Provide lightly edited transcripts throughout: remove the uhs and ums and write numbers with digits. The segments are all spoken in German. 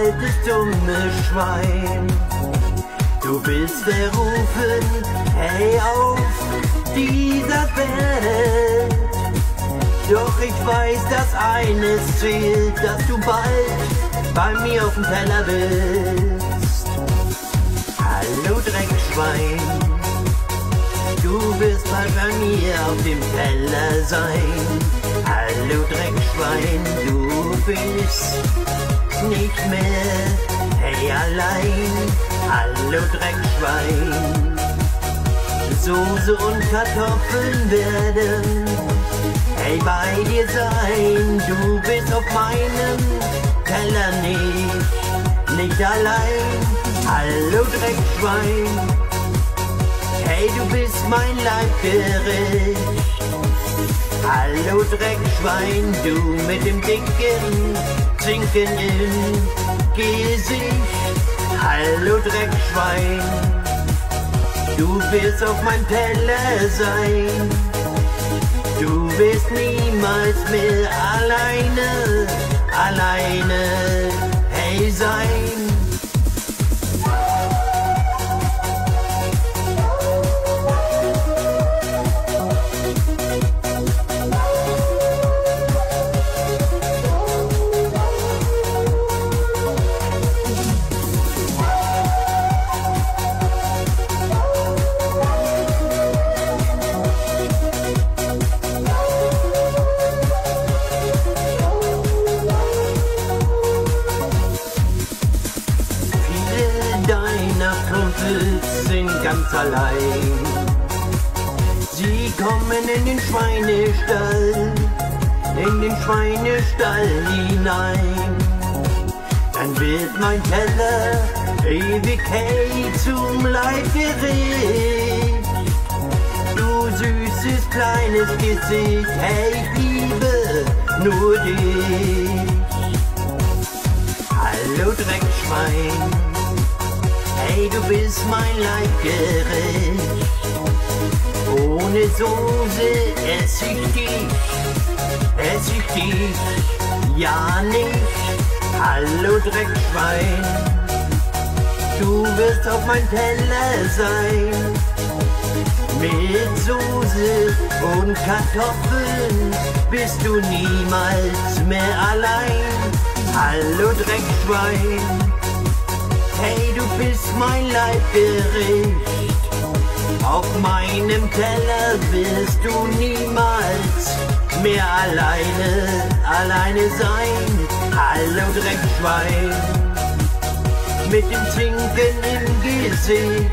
altes dumme Schwein. Du willst berufen, hey, auf dieser Welt. Doch ich weiß, dass eines zählt, dass du bald bei mir auf dem Teller bist. Hallo Dreckschwein, du wirst bald bei mir auf dem Teller sein. Hallo Dreckschwein, du bist nicht mehr, hey, allein. Hallo Dreckschwein, Soße und Kartoffeln werden, hey, bei dir sein. Du bist auf meinem Teller nicht allein. Hallo Dreckschwein, hey, du bist mein Leibgericht. Hallo Dreckschwein, du mit dem dicken Zinken im Gesicht. Hallo Dreckschwein, du wirst auf meinem Teller sein. Du wirst niemals mehr alleine, hey, sein. Sind ganz allein. Sie kommen in den Schweinestall hinein. Dann wird mein Teller ewig, hey, zum Leibgericht. Du süßes kleines Gesicht, hey, ich liebe nur dich. Hallo Dreckschwein, hey, du bist mein Leibgericht. Ohne Soße ess ich dich, ja nicht. Hallo Dreckschwein, du wirst auf mein Teller sein. Mit Soße und Kartoffeln bist du niemals mehr allein. Hallo Dreckschwein, hey, du bist mein Leibgericht. Auf meinem Teller wirst du niemals mehr alleine sein. Hallo Dreckschwein, mit dem Zinken im Gesicht.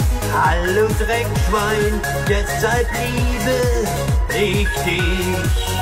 Hallo Dreckschwein, deshalb liebe ich dich.